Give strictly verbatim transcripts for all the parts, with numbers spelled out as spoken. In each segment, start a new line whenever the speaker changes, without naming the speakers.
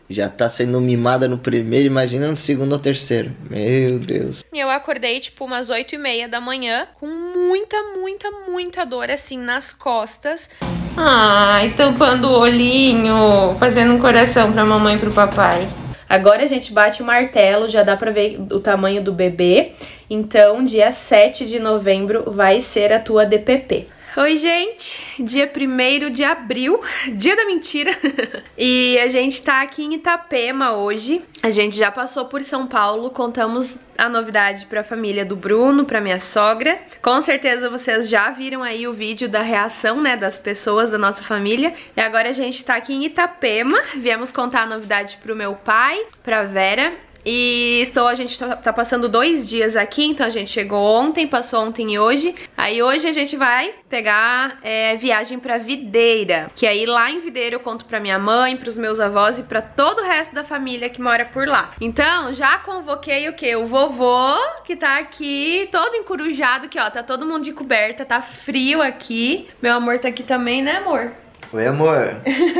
Já tá sendo mimada no primeiro, imagina no segundo ou terceiro. Meu Deus.
E eu acordei, tipo, umas oito e meia da manhã, com muita, muita, muita dor, assim, nas costas. Ai, tampando o olhinho, fazendo um coração pra mamãe e pro papai. Agora a gente bate o martelo, já dá pra ver o tamanho do bebê. Então, dia sete de novembro vai ser a tua D P P. Oi, gente! Dia primeiro de abril, dia da mentira. E a gente tá aqui em Itapema hoje. A gente já passou por São Paulo, contamos a novidade pra família do Bruno, pra minha sogra. Com certeza vocês já viram aí o vídeo da reação, né, das pessoas da nossa família. E agora a gente tá aqui em Itapema. Viemos contar a novidade pro meu pai, pra Vera. E estou, a gente tá, tá passando dois dias aqui, então a gente chegou ontem, passou ontem e hoje. Aí hoje a gente vai pegar é, viagem pra Videira, que aí lá em Videira eu conto pra minha mãe, pros meus avós e pra todo o resto da família que mora por lá. Então já convoquei o quê? O vovô, que tá aqui todo encurujado, que ó, tá todo mundo de coberta, tá frio aqui. Meu amor tá aqui também, né, amor?
Oi, amor.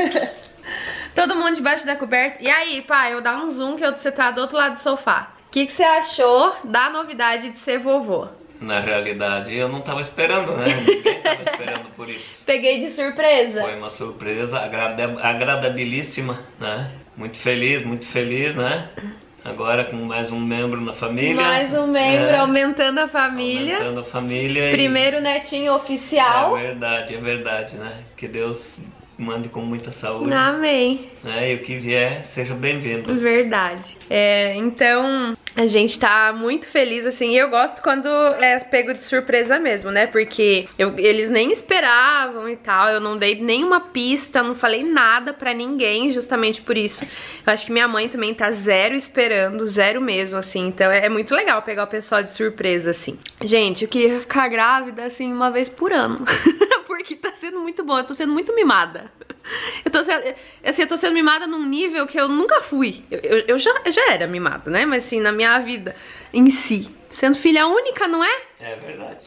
Todo mundo debaixo da coberta. E aí, pai, eu dar um zoom que você tá do outro lado do sofá. O que, que você achou da novidade de ser vovô?
Na realidade, eu não tava esperando, né? Ninguém tava esperando por isso.
Peguei de surpresa.
Foi uma surpresa agrada agradabilíssima, né? Muito feliz, muito feliz, né? Agora com mais um membro na família.
Mais um membro,
é,
aumentando a família.
Aumentando a família.
Primeiro
e...
netinho oficial.
É verdade, é verdade, né? Que Deus mande com muita saúde.
Amém.
Né? E o que vier, seja bem-vindo.
Verdade. É, então, a gente tá muito feliz, assim. E eu gosto quando é pego de surpresa mesmo, né? Porque eu, eles nem esperavam e tal. Eu não dei nenhuma pista, não falei nada pra ninguém, justamente por isso. Eu acho que minha mãe também tá zero esperando, zero mesmo, assim. Então é, é muito legal pegar o pessoal de surpresa, assim. Gente, eu queria ficar grávida, assim, uma vez por ano. Porque tá sendo muito bom, eu tô sendo muito mimada. Eu tô sendo, assim, eu tô sendo mimada num nível que eu nunca fui. Eu, eu, eu, já, eu já era mimada, né? Mas assim, na minha vida em si. Sendo filha única, não é?
É verdade.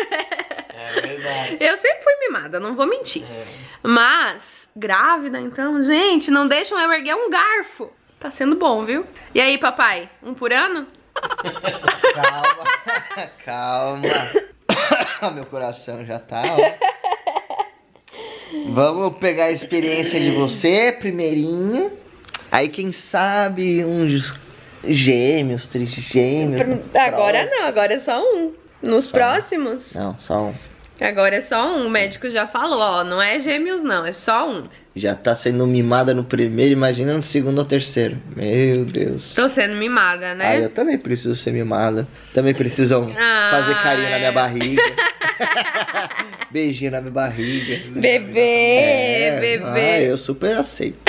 É verdade.
Eu sempre fui mimada, não vou mentir.
É.
Mas, grávida, então, gente, não deixam eu erguer um garfo. Tá sendo bom, viu? E aí, papai, um por ano?
Calma, calma. Meu coração já tá, ó. Vamos pegar a experiência de você, primeirinho. Aí quem sabe uns gêmeos, trigêmeos.
Agora não, agora é só um. Nos
só
próximos?
Um. Não, só um.
Agora é só um, o médico já falou, ó, não é gêmeos não, é só um.
Já tá sendo mimada no primeiro, imagina no segundo ou terceiro. Meu Deus.
Tô sendo mimada, né?
Ah, eu também preciso ser mimada. Também preciso
ah,
fazer carinho
é.
na minha barriga. Beijinho na minha barriga.
Bebê,
é,
bebê.
Ah, eu super aceito.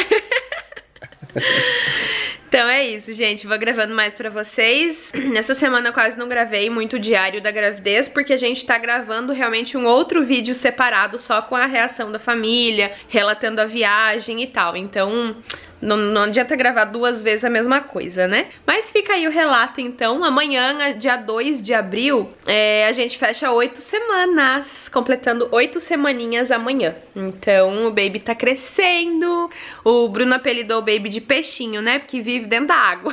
Então é isso, gente, vou gravando mais pra vocês. Nessa semana eu quase não gravei muito diário da gravidez, porque a gente tá gravando realmente um outro vídeo separado só com a reação da família, relatando a viagem e tal. Então não, não adianta gravar duas vezes a mesma coisa, né? Mas fica aí o relato, então. Amanhã, dia dois de abril, é, a gente fecha oito semanas, completando oito semaninhas amanhã. Então o baby tá crescendo. O Bruno apelidou o baby de peixinho, né? Porque vive dentro da água.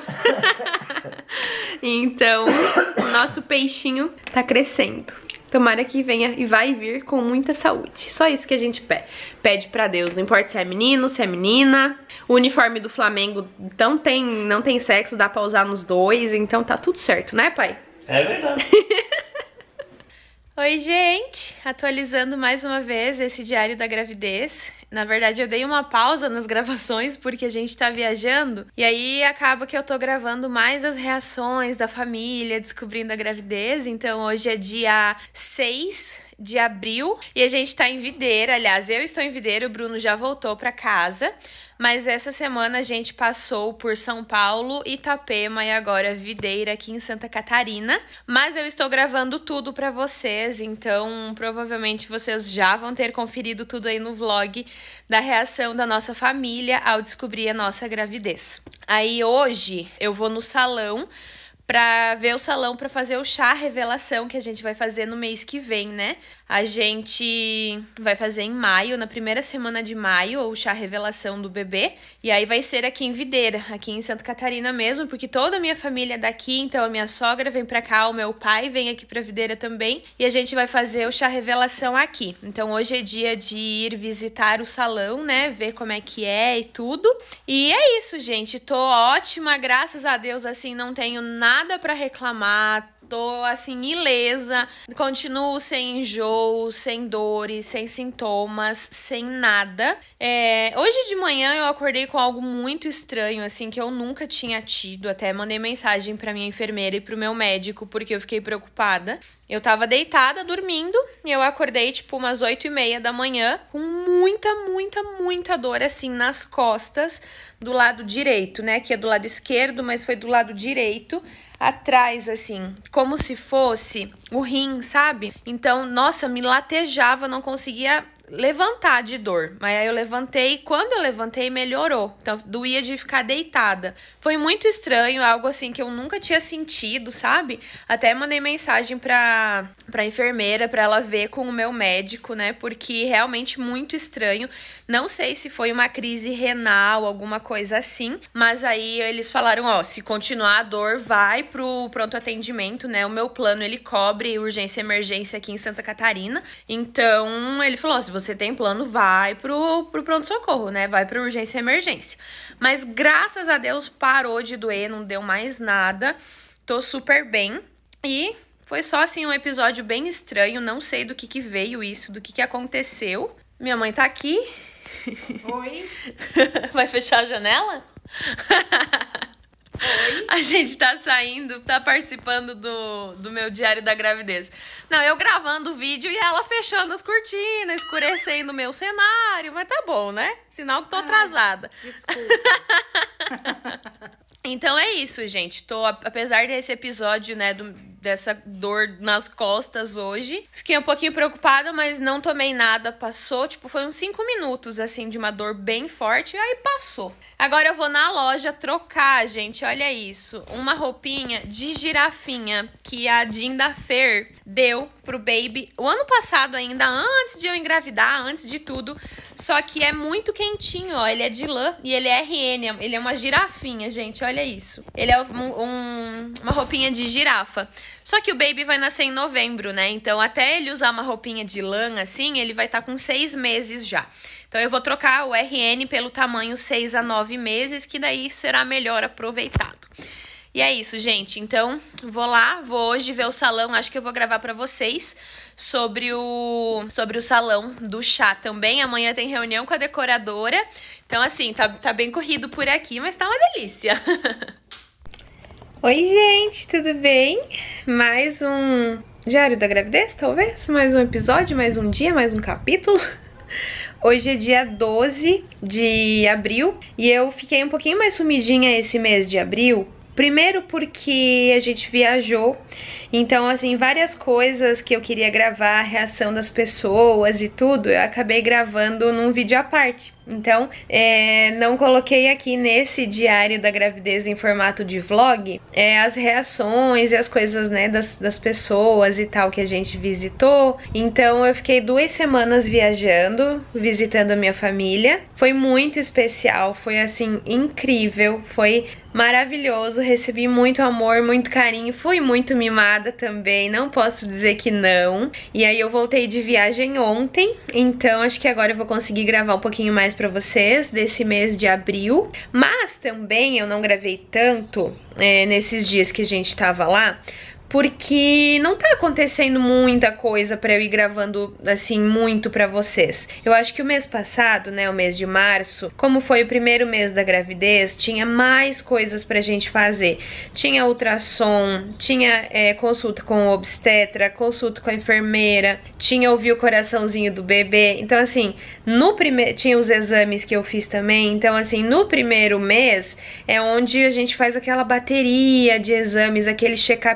Então, o nosso peixinho tá crescendo. Tomara que venha e vai vir com muita saúde. Só isso que a gente pede, pede pra Deus. Não importa se é menino, se é menina. O uniforme do Flamengo não tem, não tem sexo, dá pra usar nos dois. Então tá tudo certo, né, pai?
É verdade.
Oi, gente! Atualizando mais uma vez esse diário da gravidez. Na verdade, eu dei uma pausa nas gravações porque a gente tá viajando. E aí acaba que eu tô gravando mais as reações da família, descobrindo a gravidez. Então hoje é dia seis de abril e a gente tá em Videira. Aliás, eu estou em Videira, o Bruno já voltou pra casa. Mas essa semana a gente passou por São Paulo, Itapema e agora Videira aqui em Santa Catarina. Mas eu estou gravando tudo pra vocês, então provavelmente vocês já vão ter conferido tudo aí no vlog da reação da nossa família ao descobrir a nossa gravidez. Aí hoje eu vou no salão pra ver o salão pra fazer o chá revelação que a gente vai fazer no mês que vem, né? A gente vai fazer em maio, na primeira semana de maio, o chá revelação do bebê. E aí vai ser aqui em Videira, aqui em Santa Catarina mesmo, porque toda a minha família é daqui, então a minha sogra vem pra cá, o meu pai vem aqui pra Videira também. E a gente vai fazer o chá revelação aqui. Então hoje é dia de ir visitar o salão, né? Ver como é que é e tudo. E é isso, gente. Tô ótima, graças a Deus, assim, não tenho nada pra reclamar. Tô, assim, ilesa, continuo sem enjoo, sem dores, sem sintomas, sem nada. É, hoje de manhã eu acordei com algo muito estranho, assim, que eu nunca tinha tido. Até mandei mensagem pra minha enfermeira e pro meu médico, porque eu fiquei preocupada. Eu tava deitada, dormindo, e eu acordei, tipo, umas oito e meia da manhã, com muita, muita, muita dor, assim, nas costas, do lado direito, né? Que é do lado esquerdo, mas foi do lado direito. Atrás, assim, como se fosse o rim, sabe? Então, nossa, me latejava, não conseguia levantar de dor. Mas aí eu levantei, quando eu levantei, melhorou. Então, doía de ficar deitada. Foi muito estranho, algo assim que eu nunca tinha sentido, sabe? Até mandei mensagem pra, pra enfermeira, pra ela ver com o meu médico, né? Porque realmente muito estranho. Não sei se foi uma crise renal, alguma coisa assim. Mas aí eles falaram, ó, se continuar a dor, vai pro pronto atendimento, né? O meu plano, ele cobre urgência e emergência aqui em Santa Catarina. Então, ele falou, se você tem plano, vai pro, pro pronto-socorro, né? Vai pra urgência e emergência. Mas, graças a Deus, parou de doer, não deu mais nada. Tô super bem. E foi só, assim, um episódio bem estranho. Não sei do que que veio isso, do que que aconteceu. Minha mãe tá aqui.
Oi.
Vai fechar a janela? Oi. A gente tá saindo, tá participando do, do meu diário da gravidez. Não, eu gravando o vídeo e ela fechando as cortinas, escurecendo o meu cenário. Mas tá bom, né? Sinal que tô atrasada.
Ai, desculpa.
Então é isso, gente. Tô, apesar desse episódio, né, do, dessa dor nas costas hoje, fiquei um pouquinho preocupada, mas não tomei nada, passou. Tipo, foi uns cinco minutos, assim, de uma dor bem forte, e aí passou. Agora eu vou na loja trocar, gente, olha isso. Uma roupinha de girafinha que a Jean da Fer deu pro baby o ano passado ainda, antes de eu engravidar, antes de tudo. Só que é muito quentinho, ó. Ele é de lã e ele é R N, ele é uma girafinha, gente, olha isso. Ele é um, um, uma roupinha de girafa. Só que o baby vai nascer em novembro, né? Então, até ele usar uma roupinha de lã, assim, ele vai estar com seis meses já. Então, eu vou trocar o R N pelo tamanho seis a nove meses, que daí será melhor aproveitado. E é isso, gente. Então, vou lá, vou hoje ver o salão. Acho que eu vou gravar pra vocês sobre o, sobre o salão do chá também. Amanhã tem reunião com a decoradora. Então, assim, tá, tá bem corrido por aqui, mas tá uma delícia. Oi, gente, tudo bem? Mais um diário da gravidez, talvez? Mais um episódio, mais um dia, mais um capítulo. Hoje é dia doze de abril e eu fiquei um pouquinho mais sumidinha esse mês de abril. Primeiro porque a gente viajou, então assim, várias coisas que eu queria gravar, a reação das pessoas e tudo, eu acabei gravando num vídeo à parte. Então, é, não coloquei aqui nesse diário da gravidez em formato de vlog é, as reações e as coisas, né, das, das pessoas e tal que a gente visitou. Então, eu fiquei duas semanas viajando, visitando a minha família. Foi muito especial, foi assim, incrível, foi maravilhoso. Recebi muito amor, muito carinho, fui muito mimada também, não posso dizer que não. E aí eu voltei de viagem ontem, então acho que agora eu vou conseguir gravar um pouquinho mais pra vocês desse mês de abril. Mas também eu não gravei tanto é, nesses dias que a gente tava lá, porque não tá acontecendo muita coisa pra eu ir gravando, assim, muito pra vocês. Eu acho que o mês passado, né, o mês de março, como foi o primeiro mês da gravidez, tinha mais coisas pra gente fazer. Tinha ultrassom, tinha é, consulta com o obstetra, consulta com a enfermeira, tinha ouvir o coraçãozinho do bebê. Então, assim, no primeiro... tinha os exames que eu fiz também. Então, assim, no primeiro mês é onde a gente faz aquela bateria de exames, aquele check-up geral,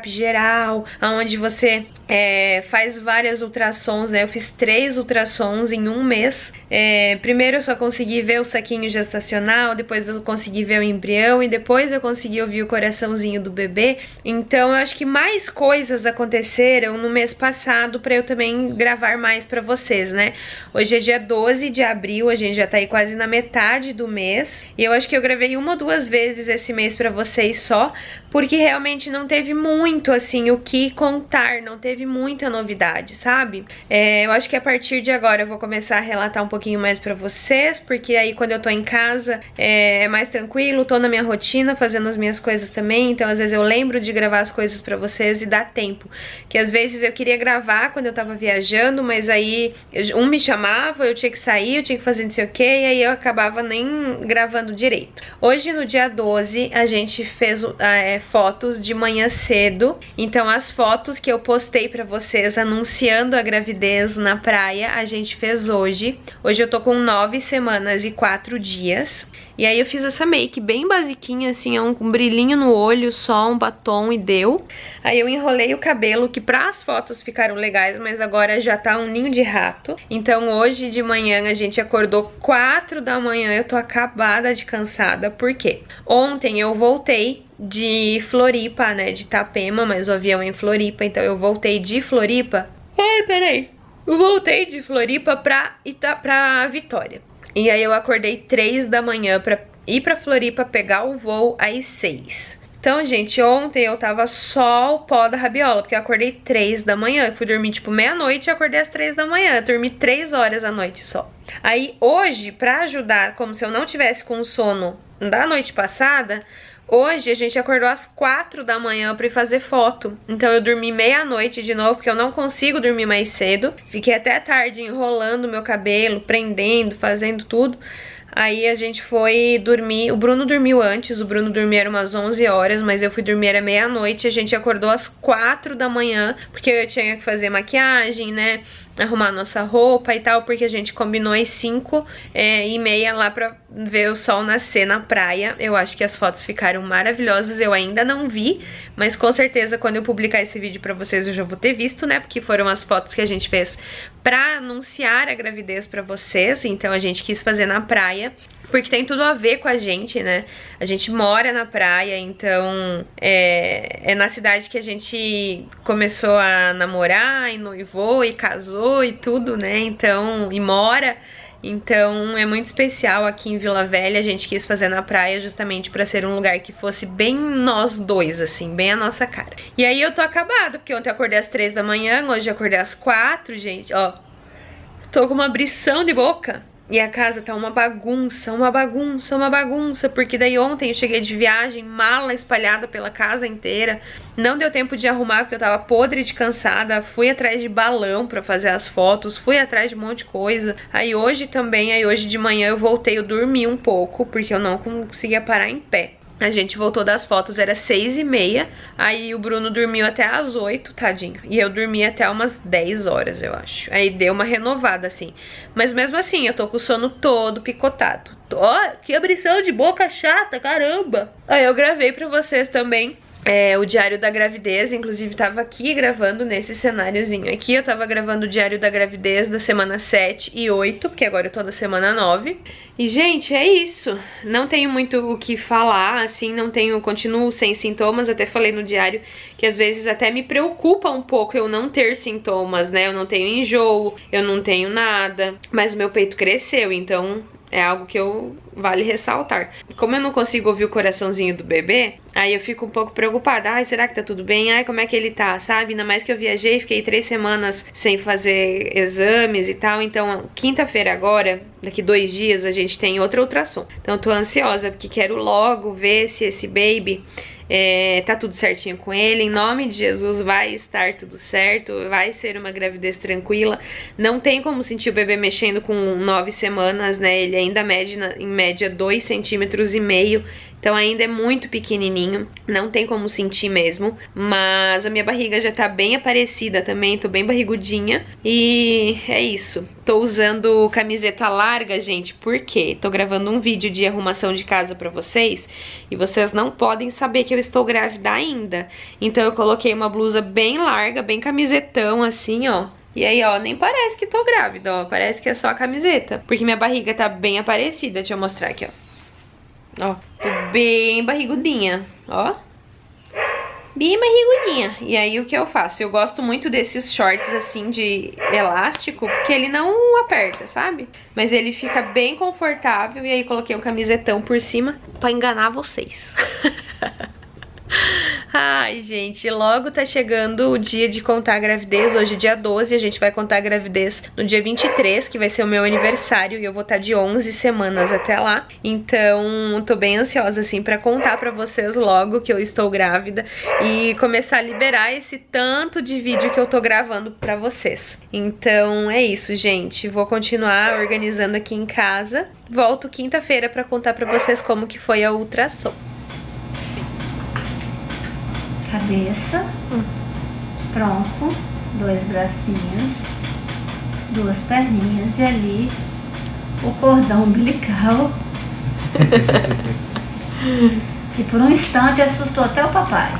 pré-natal, onde você é, faz várias ultrassons, né? Eu fiz três ultrassons em um mês. É, primeiro eu só consegui ver o saquinho gestacional, depois eu consegui ver o embrião e depois eu consegui ouvir o coraçãozinho do bebê. Então eu acho que mais coisas aconteceram no mês passado pra eu também gravar mais pra vocês, né? Hoje é dia doze de abril, a gente já tá aí quase na metade do mês. E eu acho que eu gravei uma ou duas vezes esse mês pra vocês só, porque realmente não teve muito, assim, o que contar, não teve muita novidade, sabe? É, eu acho que a partir de agora eu vou começar a relatar um pouquinho mais pra vocês, porque aí quando eu tô em casa é, é mais tranquilo, tô na minha rotina, fazendo as minhas coisas também, então às vezes eu lembro de gravar as coisas pra vocês e dá tempo. Que às vezes eu queria gravar quando eu tava viajando, mas aí um me chamava, eu tinha que sair, eu tinha que fazer não sei o que, e aí eu acabava nem gravando direito. Hoje, no dia doze, a gente fez é, fotos de manhã cedo, então as fotos que eu postei pra vocês anunciando a gravidez na praia, a gente fez hoje. Hoje eu tô com nove semanas e quatro dias. E aí eu fiz essa make bem basiquinha, assim, um, um brilhinho no olho, só um batom e deu. Aí eu enrolei o cabelo, que para as fotos ficaram legais, mas agora já tá um ninho de rato. Então hoje de manhã a gente acordou quatro da manhã, eu tô acabada de cansada. Por quê? Ontem eu voltei de Floripa, né, de Itapema, mas o avião é em Floripa, então eu voltei de Floripa. Ai, peraí. Eu voltei de Floripa pra, Ita pra Vitória. E aí eu acordei três da manhã pra ir pra Floripa pegar o voo às seis. Então, gente, ontem eu tava só o pó da rabiola, porque eu acordei três da manhã. Eu fui dormir tipo meia-noite e acordei às três da manhã. Eu dormi três horas à noite só. Aí hoje, pra ajudar, como se eu não tivesse com sono da noite passada, hoje a gente acordou às quatro da manhã pra ir fazer foto. Então eu dormi meia-noite de novo, porque eu não consigo dormir mais cedo. Fiquei até tarde enrolando meu cabelo, prendendo, fazendo tudo. Aí a gente foi dormir, o Bruno dormiu antes, o Bruno dormia era umas onze horas, mas eu fui dormir era meia-noite, a gente acordou às quatro da manhã, porque eu tinha que fazer maquiagem, né, arrumar nossa roupa e tal, porque a gente combinou às cinco é, e meia lá pra ver o sol nascer na praia. Eu acho que as fotos ficaram maravilhosas, eu ainda não vi, mas com certeza quando eu publicar esse vídeo pra vocês eu já vou ter visto, né, porque foram as fotos que a gente fez pra anunciar a gravidez pra vocês, então a gente quis fazer na praia, porque tem tudo a ver com a gente, né? A gente mora na praia, então é, é na cidade que a gente começou a namorar, e noivou, e casou, e tudo, né? Então, e mora. Então é muito especial aqui em Vila Velha, a gente quis fazer na praia justamente pra ser um lugar que fosse bem nós dois, assim, bem a nossa cara. E aí eu tô acabada, porque ontem eu acordei às três da manhã, hoje eu acordei às quatro, gente, ó. Tô com uma abrição de boca. E a casa tá uma bagunça, uma bagunça, uma bagunça, porque daí ontem eu cheguei de viagem, mala espalhada pela casa inteira, não deu tempo de arrumar porque eu tava podre de cansada, fui atrás de balão pra fazer as fotos, fui atrás de um monte de coisa. Aí hoje também, aí hoje de manhã eu voltei, eu dormi um pouco, porque eu não conseguia parar em pé. A gente voltou das fotos, era seis e meia, aí o Bruno dormiu até às oito, tadinho. E eu dormi até umas dez horas, eu acho. Aí deu uma renovada, assim. Mas mesmo assim, eu tô com o sono todo picotado. Ó, oh, que abrição de boca chata, caramba! Aí eu gravei pra vocês também É, o diário da gravidez, inclusive tava aqui gravando nesse cenáriozinho aqui, eu tava gravando o diário da gravidez da semana sete e oito, porque agora eu tô na semana nove. E gente, é isso, não tenho muito o que falar, assim, não tenho, continuo sem sintomas, até falei no diário que às vezes até me preocupa um pouco eu não ter sintomas, né, eu não tenho enjoo, eu não tenho nada, mas o meu peito cresceu, então é algo que eu vale ressaltar. Como eu não consigo ouvir o coraçãozinho do bebê, aí eu fico um pouco preocupada. Ai, será que tá tudo bem? Ai, como é que ele tá, sabe? Ainda mais que eu viajei, fiquei três semanas sem fazer exames e tal. Então, quinta-feira agora, daqui dois dias, a gente tem outra ultrassom. Então, eu tô ansiosa, porque quero logo ver se esse baby... É, tá tudo certinho com ele, em nome de Jesus vai estar tudo certo, vai ser uma gravidez tranquila, não tem como sentir o bebê mexendo com nove semanas, né, ele ainda mede na, em média dois centímetros e meio, Então ainda é muito pequenininho, não tem como sentir mesmo. Mas a minha barriga já tá bem aparecida também, tô bem barrigudinha. E é isso. Tô usando camiseta larga, gente, porque tô gravando um vídeo de arrumação de casa pra vocês. E vocês não podem saber que eu estou grávida ainda. Então eu coloquei uma blusa bem larga, bem camisetão assim, ó. E aí, ó, nem parece que tô grávida, ó. Parece que é só a camiseta. Porque minha barriga tá bem aparecida. Deixa eu mostrar aqui, ó. Ó, tô bem barrigudinha, ó. Bem barrigudinha. E aí, o que eu faço? Eu gosto muito desses shorts, assim, de elástico, porque ele não aperta, sabe? Mas ele fica bem confortável. E aí, coloquei um camisetão por cima pra enganar vocês. Ai, gente, logo tá chegando o dia de contar a gravidez. Hoje é dia doze, a gente vai contar a gravidez no dia vinte e três, que vai ser o meu aniversário. E eu vou estar de onze semanas até lá. Então, tô bem ansiosa, assim, pra contar pra vocês logo que eu estou grávida. E começar a liberar esse tanto de vídeo que eu tô gravando pra vocês. Então, é isso, gente. Vou continuar organizando aqui em casa. Volto quinta-feira pra contar pra vocês como que foi a ultrassom.
Cabeça, hum. tronco, dois bracinhos, duas perninhas e ali o cordão umbilical que por um instante assustou até o papai.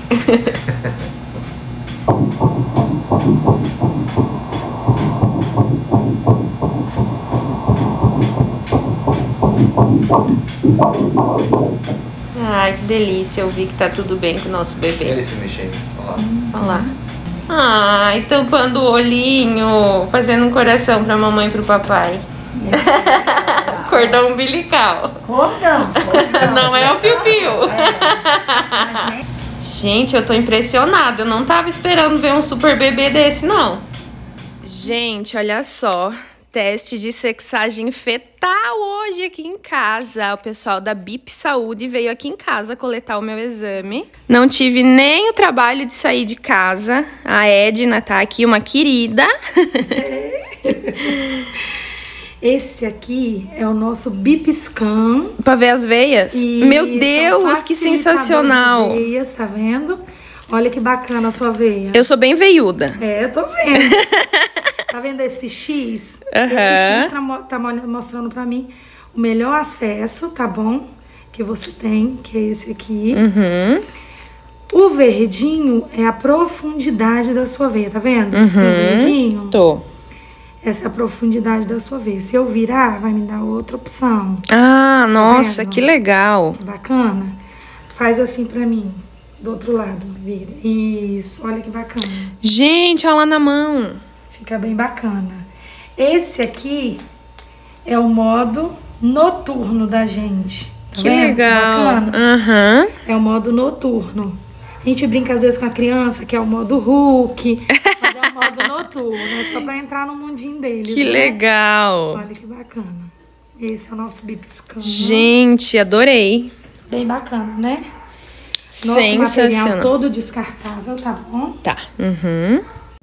Ai, que delícia, eu vi que tá tudo bem com o nosso bebê.
Ele se mexendo, olha lá.
Olha lá. Ai, tampando o olhinho, fazendo um coração pra mamãe e pro papai. É. Cordão umbilical.
Cordão, cordão.
Não é o piu-piu.
É.
Gente, eu tô impressionada, eu não tava esperando ver um super bebê desse, não. Gente, olha só. Teste de sexagem fetal hoje aqui em casa. O pessoal da B I P Saúde veio aqui em casa coletar o meu exame. Não tive nem o trabalho de sair de casa. A Edna tá aqui, uma querida.
Esse aqui é o nosso B I P Scan.
Pra ver as veias?
E
meu Deus, que sensacional.
De veias, tá vendo? Olha que bacana a sua veia.
Eu sou bem veiuda.
É, eu tô vendo. Tá vendo esse X?
Uhum.
Esse X tá, tá mostrando pra mim o melhor acesso, tá bom? Que você tem, que é esse aqui.
Uhum.
O verdinho é a profundidade da sua veia, tá vendo?
Uhum.
O verdinho.
Tô.
Essa é a profundidade da sua veia. Se eu virar, vai me dar outra opção.
Ah, nossa,
tá
que legal.
Bacana? Faz assim pra mim. Do outro lado, vira. Isso, olha que bacana.
Gente, olha lá na mão.
Fica bem bacana. Esse aqui é o modo noturno da gente. Tá
que
vendo?
legal.
Bacana?
Uhum.
É o modo noturno. A gente brinca às vezes com a criança, que é o modo Hulk, mas é o modo noturno. É só pra entrar no mundinho deles.
Que
né?
legal.
Olha que bacana. Esse é o nosso B I P Scan.
Gente, adorei.
Bem bacana, né? Nosso
Sensacional.
material todo descartável, tá bom?
Tá. Uhum.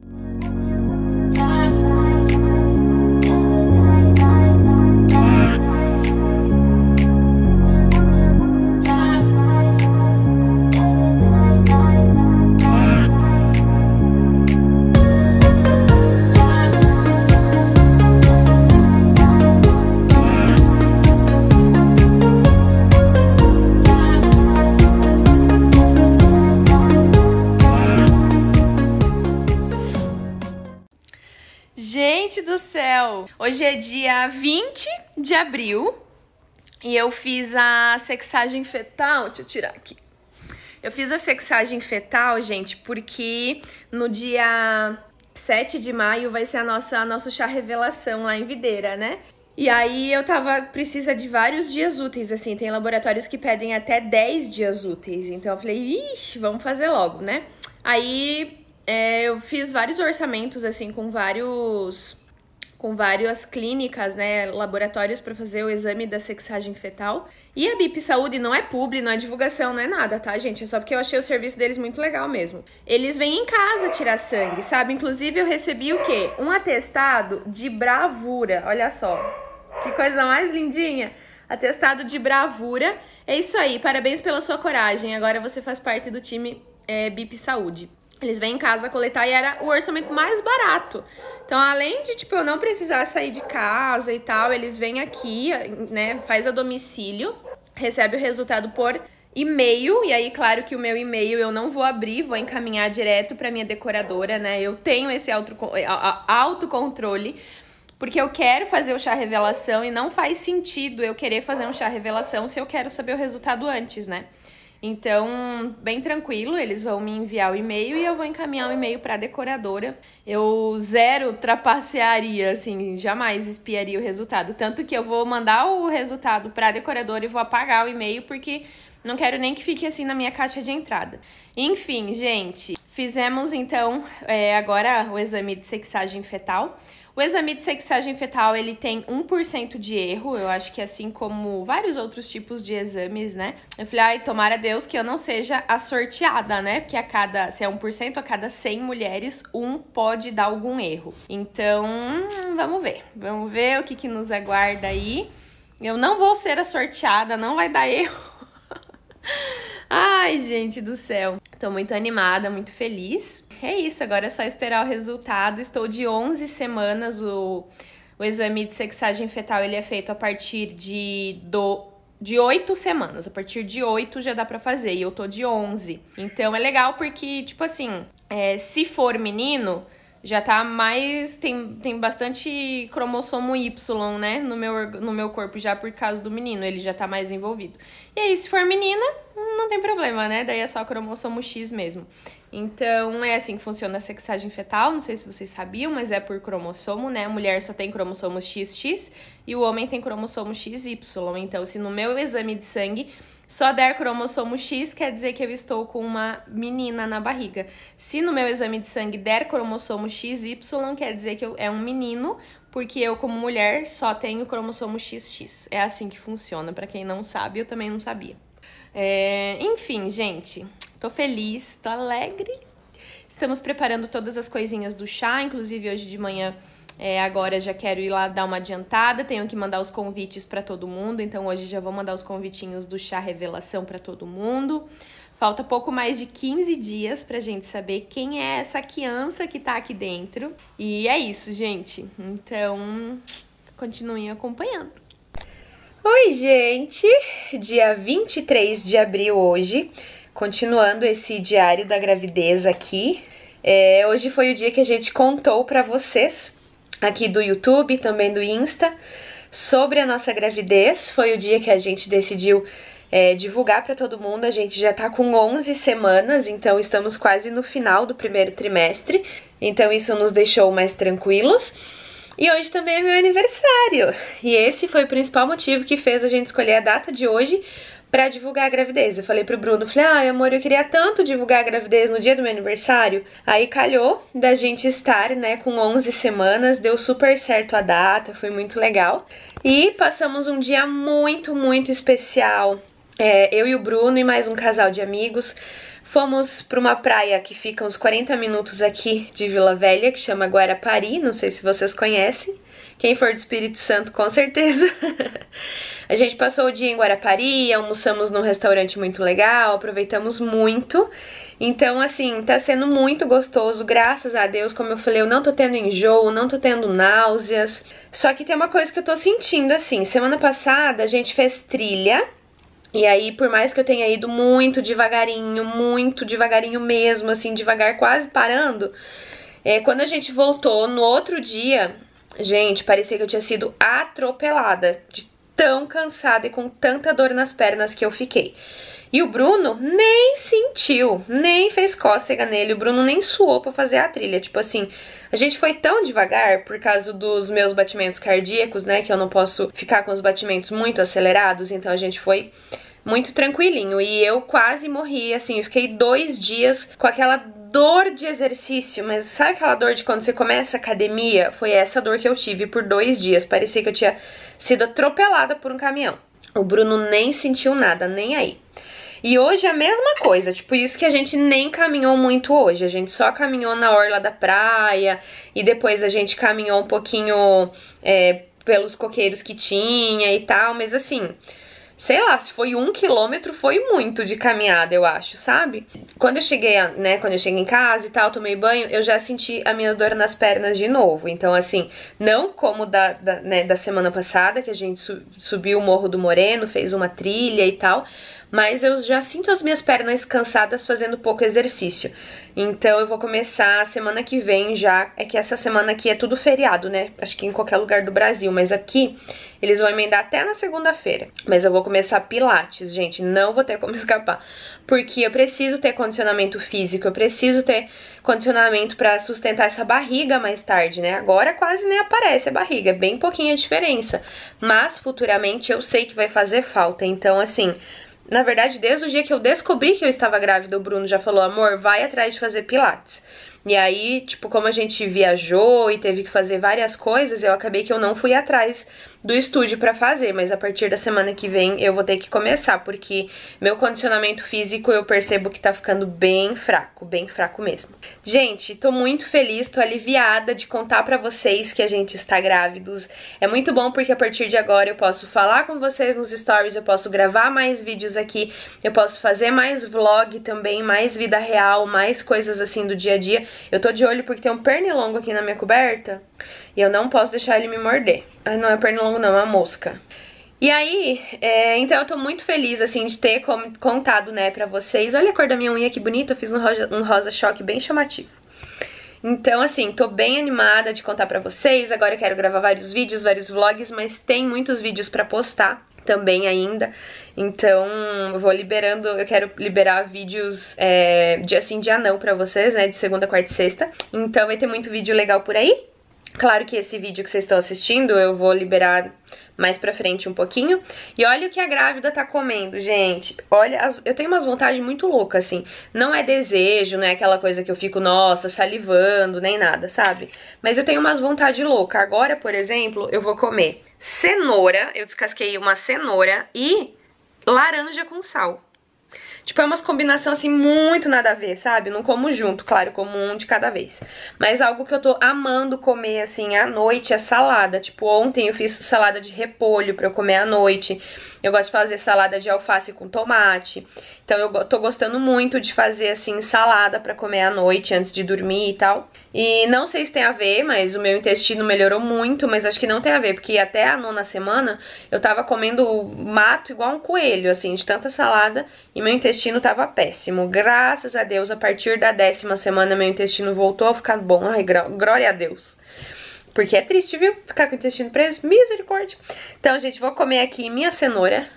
Gente do céu! Hoje é dia vinte de abril e eu fiz a sexagem fetal. Deixa eu tirar aqui. Eu fiz a sexagem fetal, gente, porque no dia sete de maio vai ser a nossa, a nosso chá revelação lá em Videira, né? E aí eu tava, precisa de vários dias úteis, assim, tem laboratórios que pedem até dez dias úteis. Então eu falei, ixi, vamos fazer logo, né? Aí é, eu fiz vários orçamentos, assim, com vários... com várias clínicas, né, laboratórios para fazer o exame da sexagem fetal. E a B I P Saúde não é publi, não é divulgação, não é nada, tá, gente? É só porque eu achei o serviço deles muito legal mesmo. Eles vêm em casa tirar sangue, sabe? Inclusive eu recebi o quê? Um atestado de bravura, olha só. Que coisa mais lindinha. Atestado de bravura. É isso aí, parabéns pela sua coragem. Agora você faz parte do time é, B I P Saúde. Eles vêm em casa coletar e era o orçamento mais barato. Então, além de, tipo, eu não precisar sair de casa e tal, eles vêm aqui, né, faz a domicílio, recebe o resultado por e-mail. E aí, claro que o meu e-mail eu não vou abrir, vou encaminhar direto para minha decoradora, né? Eu tenho esse auto, autocontrole, porque eu quero fazer o chá revelação e não faz sentido eu querer fazer um chá revelação se eu quero saber o resultado antes, né? Então, bem tranquilo, eles vão me enviar o e-mail e eu vou encaminhar o e-mail para a decoradora. Eu zero trapacearia, assim, jamais espiaria o resultado. Tanto que eu vou mandar o resultado para a decoradora e vou apagar o e-mail porque não quero nem que fique assim na minha caixa de entrada. Enfim, gente, fizemos então é, agora o exame de sexagem fetal. O exame de sexagem fetal, ele tem um por cento de erro, eu acho que assim como vários outros tipos de exames, né? Eu falei, ai, tomara Deus que eu não seja a sorteada, né? Porque a cada, se é um por cento, a cada cem mulheres, um pode dar algum erro. Então, vamos ver. Vamos ver o que que nos aguarda aí. Eu não vou ser a sorteada, não vai dar erro. Ai, gente do céu. Tô muito animada, muito feliz. É isso, agora é só esperar o resultado. Estou de onze semanas, o, o exame de sexagem fetal ele é feito a partir de, do, de oito semanas. A partir de oito já dá pra fazer, e eu tô de onze. Então é legal porque, tipo assim, é, se for menino, já tá mais... Tem, tem bastante cromossomo Y, né, no meu, no meu corpo já por causa do menino, ele já tá mais envolvido. E aí, se for menina, não tem problema, né, daí é só cromossomo X mesmo. Então, é assim que funciona a sexagem fetal, não sei se vocês sabiam, mas é por cromossomo, né, a mulher só tem cromossomo X X e o homem tem cromossomo X Y. Então, se no meu exame de sangue só der cromossomo X, quer dizer que eu estou com uma menina na barriga. Se no meu exame de sangue der cromossomo X Y, quer dizer que eu, é um menino, porque eu, como mulher, só tenho cromossomo X X. É assim que funciona. Pra quem não sabe, eu também não sabia. É, enfim, gente, tô feliz, tô alegre. Estamos preparando todas as coisinhas do chá, inclusive hoje de manhã... É, agora já quero ir lá dar uma adiantada, tenho que mandar os convites para todo mundo, então hoje já vou mandar os convitinhos do chá revelação para todo mundo. Falta pouco mais de quinze dias pra gente saber quem é essa criança que tá aqui dentro. E é isso, gente. Então, continuem acompanhando. Oi, gente! Dia vinte e três de abril hoje, continuando esse diário da gravidez aqui. É, hoje foi o dia que a gente contou pra vocês aqui do YouTube, também do Insta, sobre a nossa gravidez. Foi o dia que a gente decidiu é, divulgar para todo mundo. A gente já tá com onze semanas, então estamos quase no final do primeiro trimestre, então isso nos deixou mais tranquilos. E hoje também é meu aniversário, e esse foi o principal motivo que fez a gente escolher a data de hoje pra divulgar a gravidez. Eu falei pro Bruno, falei, ai amor, eu queria tanto divulgar a gravidez no dia do meu aniversário. Aí calhou da gente estar, né, com onze semanas, deu super certo a data, foi muito legal. E passamos um dia muito, muito especial. É, eu e o Bruno e mais um casal de amigos fomos pra uma praia que fica uns quarenta minutos aqui de Vila Velha, que chama Guarapari, não sei se vocês conhecem. Quem for do Espírito Santo, com certeza. A gente passou o dia em Guarapari, almoçamos num restaurante muito legal, aproveitamos muito. Então, assim, tá sendo muito gostoso, graças a Deus. Como eu falei, eu não tô tendo enjoo, não tô tendo náuseas. Só que tem uma coisa que eu tô sentindo, assim. Semana passada a gente fez trilha. E aí, por mais que eu tenha ido muito devagarinho, muito devagarinho mesmo, assim, devagar, quase parando, é, quando a gente voltou no outro dia, gente, parecia que eu tinha sido atropelada, de tão cansada e com tanta dor nas pernas que eu fiquei. E o Bruno nem sentiu, nem fez cócega nele, o Bruno nem suou pra fazer a trilha. Tipo assim, a gente foi tão devagar por causa dos meus batimentos cardíacos, né, que eu não posso ficar com os batimentos muito acelerados, então a gente foi muito tranquilinho. E eu quase morri, assim, eu fiquei dois dias com aquela dor de exercício, mas sabe aquela dor de quando você começa a academia? Foi essa dor que eu tive por dois dias, parecia que eu tinha sido atropelada por um caminhão. O Bruno nem sentiu nada, nem aí. E hoje é a mesma coisa, tipo, isso que a gente nem caminhou muito hoje, a gente só caminhou na orla da praia e depois a gente caminhou um pouquinho, é, pelos coqueiros que tinha e tal, mas assim, sei lá, se foi um quilômetro, foi muito de caminhada, eu acho, sabe? Quando eu cheguei, né, quando eu cheguei em casa e tal, tomei banho, eu já senti a minha dor nas pernas de novo. Então, assim, não como da, da, né, da semana passada, que a gente su subiu o Morro do Moreno, fez uma trilha e tal, mas eu já sinto as minhas pernas cansadas fazendo pouco exercício. Então eu vou começar a semana que vem já, é que essa semana aqui é tudo feriado, né? Acho que em qualquer lugar do Brasil, mas aqui eles vão emendar até na segunda-feira. Mas eu vou começar pilates, gente, não vou ter como escapar. Porque eu preciso ter condicionamento físico, eu preciso ter condicionamento pra sustentar essa barriga mais tarde, né? Agora quase nem aparece a barriga, é bem pouquinha a diferença. Mas futuramente eu sei que vai fazer falta, então assim... Na verdade, desde o dia que eu descobri que eu estava grávida, o Bruno já falou, amor, vai atrás de fazer pilates. E aí, tipo, como a gente viajou e teve que fazer várias coisas, eu acabei que eu não fui atrás do estúdio pra fazer, mas a partir da semana que vem eu vou ter que começar, porque meu condicionamento físico eu percebo que tá ficando bem fraco, bem fraco mesmo. Gente, tô muito feliz, tô aliviada de contar pra vocês que a gente está grávidos. É muito bom porque a partir de agora eu posso falar com vocês nos stories, eu posso gravar mais vídeos aqui, eu posso fazer mais vlog também, mais vida real, mais coisas assim do dia a dia. Eu tô de olho porque tem um pernilongo aqui na minha coberta e eu não posso deixar ele me morder. Ah, não é pernilongo não, é uma mosca. E aí, é, então eu tô muito feliz, assim, de ter contado, né, pra vocês. Olha a cor da minha unha, que bonita, eu fiz um rosa, um rosa choque bem chamativo. Então, assim, tô bem animada de contar pra vocês. Agora eu quero gravar vários vídeos, vários vlogs, mas tem muitos vídeos pra postar também ainda. Então, eu vou liberando, eu quero liberar vídeos é, dia sim, dia não pra vocês, né, de segunda, quarta e sexta. Então vai ter muito vídeo legal por aí. Claro que esse vídeo que vocês estão assistindo eu vou liberar mais pra frente um pouquinho. E olha o que a grávida tá comendo, gente. Olha, as, eu tenho umas vontades muito loucas, assim. Não é desejo, não é aquela coisa que eu fico, nossa, salivando, nem nada, sabe? Mas eu tenho umas vontades loucas. Agora, por exemplo, eu vou comer cenoura. Eu descasquei uma cenoura e laranja com sal. Tipo, é umas combinação assim muito nada a ver, sabe? Não como junto, claro, como um de cada vez. Mas algo que eu tô amando comer assim à noite é salada. Tipo, ontem eu fiz salada de repolho pra eu comer à noite. Eu gosto de fazer salada de alface com tomate. Então eu tô gostando muito de fazer assim salada pra comer à noite antes de dormir e tal. E não sei se tem a ver, mas o meu intestino melhorou muito, mas acho que não tem a ver, porque até a nona semana eu tava comendo mato igual um coelho, assim, de tanta salada, e meu intestino tava péssimo. Graças a Deus, a partir da décima semana meu intestino voltou a ficar bom. Ai, glória a Deus. Porque é triste, viu? Ficar com o intestino preso. Misericórdia. Então, gente, vou comer aqui minha cenoura.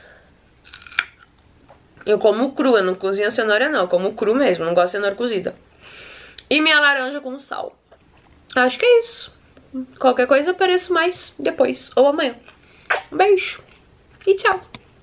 Eu como cru, eu não cozinho a cenoura não. Eu como cru mesmo, não gosto de cenoura cozida. E minha laranja com sal. Acho que é isso. Qualquer coisa eu apareço mais depois. Ou amanhã. Um beijo. E tchau.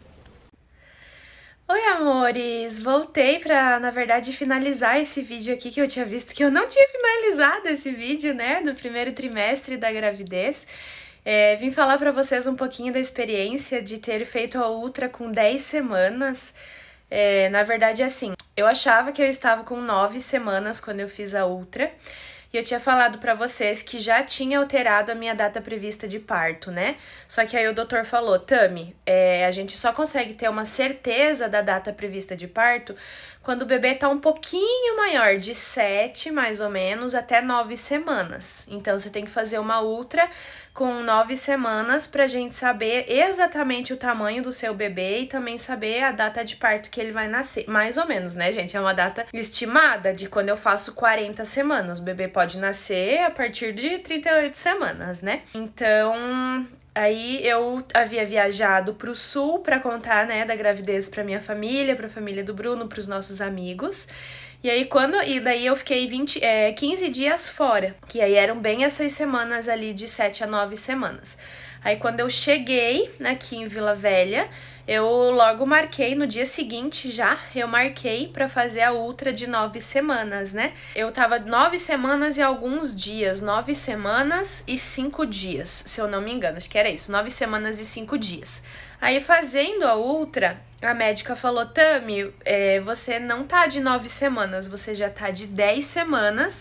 Oi, amores! Voltei pra, na verdade, finalizar esse vídeo aqui que eu tinha visto que eu não tinha finalizado esse vídeo, né, do primeiro trimestre da gravidez. É, vim falar pra vocês um pouquinho da experiência de ter feito a ultra com dez semanas. É, na verdade, assim, eu achava que eu estava com nove semanas quando eu fiz a ultra. E eu tinha falado pra vocês que já tinha alterado a minha data prevista de parto, né? Só que aí o doutor falou, Tami, é, a gente só consegue ter uma certeza da data prevista de parto quando o bebê tá um pouquinho maior, de sete mais ou menos até nove semanas. Então você tem que fazer uma ultra com nove semanas pra gente saber exatamente o tamanho do seu bebê e também saber a data de parto que ele vai nascer. Mais ou menos, né, gente? É uma data estimada de quando eu faço quarenta semanas. O bebê pode nascer a partir de trinta e oito semanas, né? Então, aí eu havia viajado pro sul pra contar, né, da gravidez pra minha família, pra família do Bruno, pros nossos amigos. E aí quando e daí eu fiquei vinte, é, quinze dias fora, que aí eram bem essas semanas ali de sete a nove semanas. Aí quando eu cheguei aqui em Vila Velha, eu logo marquei no dia seguinte já, eu marquei pra fazer a ultra de nove semanas, né? Eu tava nove semanas e alguns dias, nove semanas e cinco dias, se eu não me engano, acho que era isso, nove semanas e cinco dias. Aí fazendo a ultra, a médica falou, Tami, é, você não tá de nove semanas, você já tá de dez semanas,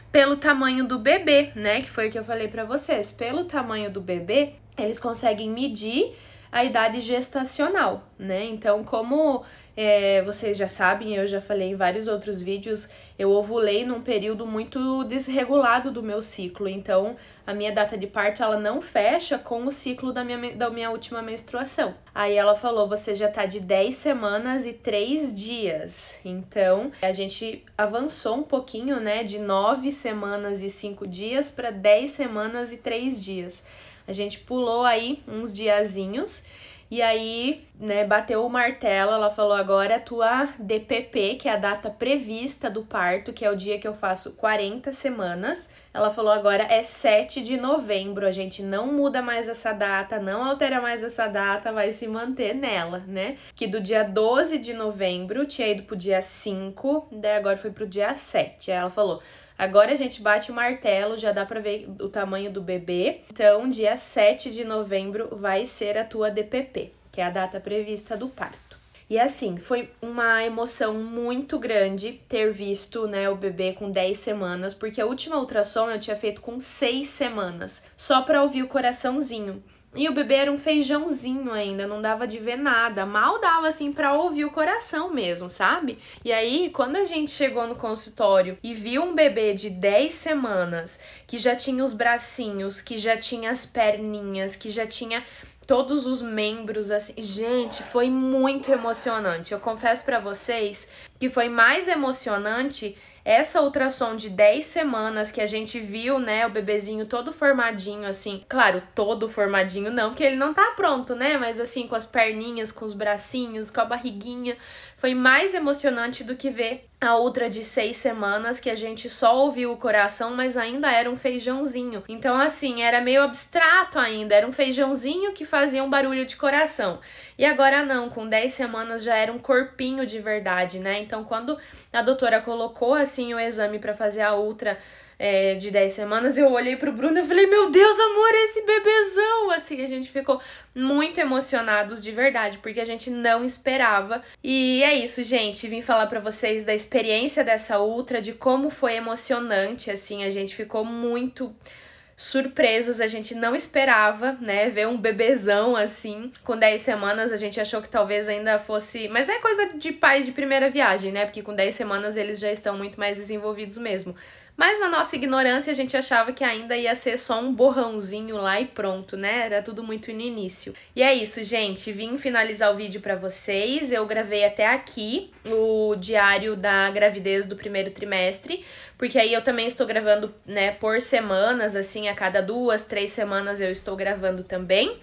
pelo tamanho do bebê, né? Que foi o que eu falei pra vocês. Pelo tamanho do bebê, eles conseguem medir a idade gestacional, né? Então, como é, vocês já sabem, eu já falei em vários outros vídeos, eu ovulei num período muito desregulado do meu ciclo. Então, a minha data de parto, ela não fecha com o ciclo da minha, da minha última menstruação. Aí ela falou, você já tá de dez semanas e três dias. Então, a gente avançou um pouquinho, né? De nove semanas e cinco dias para dez semanas e três dias. A gente pulou aí uns diazinhos e aí, né, bateu o martelo, ela falou, agora é a tua D P P, que é a data prevista do parto, que é o dia que eu faço quarenta semanas. Ela falou, agora é sete de novembro, a gente não muda mais essa data, não altera mais essa data, vai se manter nela, né? Que do dia doze de novembro tinha ido pro dia cinco, daí agora foi pro dia sete. Aí ela falou, agora a gente bate o martelo, já dá pra ver o tamanho do bebê. Então, dia sete de novembro vai ser a tua D P P, que é a data prevista do parto. E assim, foi uma emoção muito grande ter visto, né, o bebê com dez semanas, porque a última ultrassom eu tinha feito com seis semanas, só pra ouvir o coraçãozinho. E o bebê era um feijãozinho ainda, não dava de ver nada, mal dava assim pra ouvir o coração mesmo, sabe? E aí, quando a gente chegou no consultório e viu um bebê de dez semanas, que já tinha os bracinhos, que já tinha as perninhas, que já tinha todos os membros, assim, gente, foi muito emocionante. Eu confesso pra vocês que foi mais emocionante essa ultrassom de dez semanas que a gente viu, né, o bebezinho todo formadinho, assim, claro, todo formadinho não, porque ele não tá pronto, né, mas assim, com as perninhas, com os bracinhos, com a barriguinha, foi mais emocionante do que ver a outra de seis semanas, que a gente só ouviu o coração, mas ainda era um feijãozinho. Então, assim, era meio abstrato ainda, era um feijãozinho que fazia um barulho de coração. E agora não, com dez semanas já era um corpinho de verdade, né? Então, quando a doutora colocou, assim, o exame pra fazer a ultra é, de dez semanas, eu olhei pro Bruno e falei, meu Deus, amor, esse bebezão! Assim, a gente ficou muito emocionados de verdade, porque a gente não esperava. E é isso, gente, vim falar pra vocês da experiência dessa ultra, de como foi emocionante, assim, a gente ficou muito surpresos, a gente não esperava, né, ver um bebezão assim, com dez semanas, a gente achou que talvez ainda fosse, mas é coisa de pais de primeira viagem, né, porque com dez semanas eles já estão muito mais desenvolvidos mesmo. Mas na nossa ignorância a gente achava que ainda ia ser só um borrãozinho lá e pronto, né? Era tudo muito no início. E é isso, gente. Vim finalizar o vídeo pra vocês. Eu gravei até aqui o diário da gravidez do primeiro trimestre, porque aí eu também estou gravando, né, por semanas, assim, a cada duas, três semanas eu estou gravando também.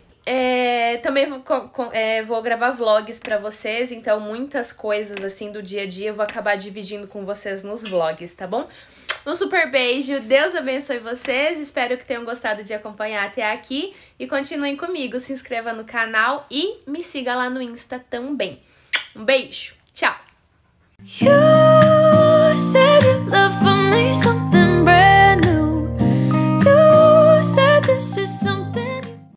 É, também vou, com, é, vou gravar vlogs pra vocês, então muitas coisas assim do dia a dia eu vou acabar dividindo com vocês nos vlogs, tá bom? Um super beijo, Deus abençoe vocês, espero que tenham gostado de acompanhar até aqui e continuem comigo, se inscreva no canal e me siga lá no Insta também. Um beijo, tchau!